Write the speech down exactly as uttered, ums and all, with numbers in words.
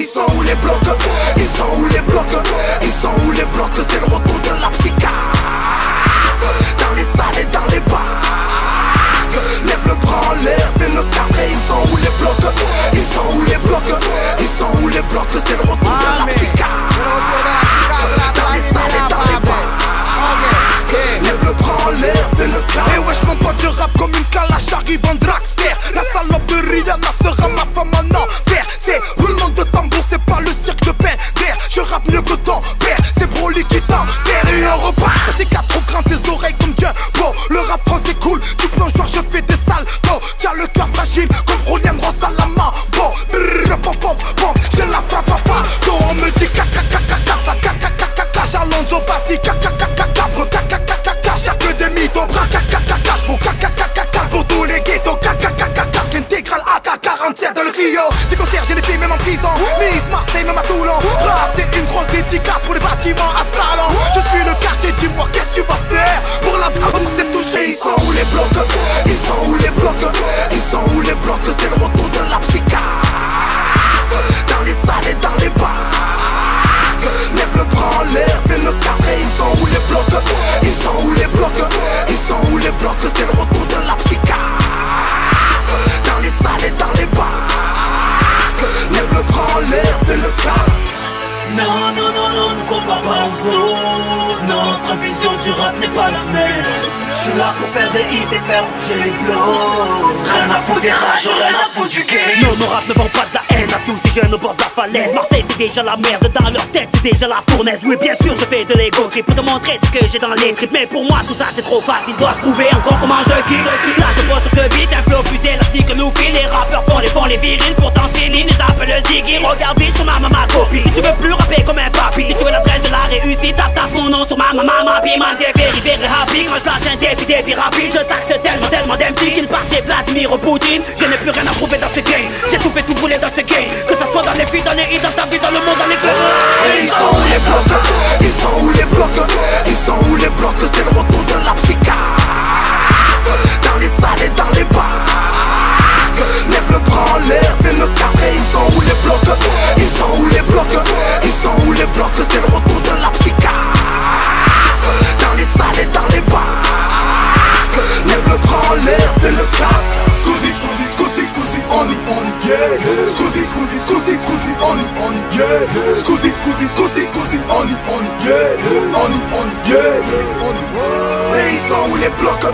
ils sont où les blocs? Ils sont où les blocs? Ils sont où les blocs? C'est le retour de la psychiatre. Dans les salles et dans les bars, lève le bras en l'air, fais le carré. Ils sont où les blocs? Ils sont où les blocs? Ils sont où les blocs? C'est le retour de la psychiatre. Dans les salles et dans les bars, lève le bras en l'air, fais le carré. Et wesh mon pote, je rappe comme une calache, arrive en dragster. La salope de Rihanna sera ma femme en enfer. C'est roulement de tambour, c'est pas le cirque de peine d'air. Je rappe mieux que ton père, c'est Broly qui t'enterre. Et on repart, c'est quatre trop grand, tes oreilles comme Dieu. Bon, le rap français cool, du plongeoir je fais des saltos. Tiens le cœur fragile, comme Rolien Ross à la main. Bon, brrr, pop pop pop, j'ai la frappe à pas. Donc on me dit caca caca caca caca caca caca. Jalonzo, vas-y caca caca cabre caca caca caca. Chaque demi ton bras caca caca. J'fous caca caca caca pour tous les ghettos. Caca caca casque intégral A K quarante-sept dans le Rio. Des concerts, j'ai les filles même en prison. Nice, Marseille, même à Toulon. Grâce, c'est une grosse dédicace pour les bâtiments à Salon. Je suis le quartier, dis-moi qu'est-ce que tu vas faire pour la brave, c'est touché. Ils sont où les blocs? Ils sont où les blocs? Ils sont où les blocs? C'est le retour de la psychiatre. Dans les salles et dans les bars, lève le bras en l'air, fais le carré. Ils sont où les blocs? Ils sont où les blocs? Ils sont où les blocs? C'est le retour de la psychiatre. Dans les salles et dans les bars, lève le bras en l'air, fais le carré. Non, non, non, non, ne compare pas aux autres. Notre vision du rap n'est pas la même. Je suis là pour faire des hits et faire bouger les blocs. Rien à foutre des rages, rien à foutre du game. Non, nos rap ne vend pas de la haine à tous ces jeunes au bord de la falaise. Marseille c'est déjà la merde, dans leur tête c'est déjà la fournaise. Oui bien sûr je fais de l'ego trip pour te montrer ce que j'ai dans les tripes. Mais pour moi tout ça c'est trop facile, dois-je prouver encore comment je kiffe. Là je pose sur ce beat, un flow plus élastique que nous file. Les rappeurs font les font les virils, pourtant Céline les appelle Ziggy. Regarde vite sur ma maman copie, si tu veux plus rapper comme un papi. Si tu veux l'adresse de la réussite, tape tape mon nom sur ma maman ma piment. T'es very very happy quand je lâche un défi défi rapide. Je taxe tellement tellement d'M C qu'il partait Vladimir Poutine. Je n'ai plus rien à prouver dans ce game, j'ai tout fait tout brûler dans ce game. Que ça soit dans les filles, dans les hits, dans ta vie, dans le monde, dans les clubs. Ils sont où les blocs? Ils sont où les blocs? Ils sont où les blocs? C'est le retour de la psychiatre. Dans les salles et dans les bars, lève le bras en l'air, fais le carré. Ils sont où les blocs? Ils sont où les blocs? Ils sont où les blocs? C'est le retour de la psychiatre. Dans les salles et dans les bars, lève le bras en l'air, fais le carré. Scusi, scusi, scusi, scusi, on y, on y, yeah. Scusi, scusi, scusi, scusi, on y, on y, yeah. Scusi, scusi, scusi, scusi, on y, on y, yeah. On y, on y, yeah. On y, Et ils sont où les blocs?